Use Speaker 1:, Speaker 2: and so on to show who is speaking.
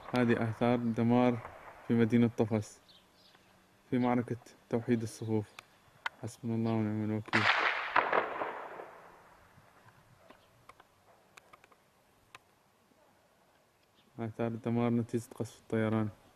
Speaker 1: هذه آثار دمار في مدينة طفس في معركة توحيد الصفوف. حسبنا الله ونعم الوكيل. آثار الدمار نتيجة قصف الطيران.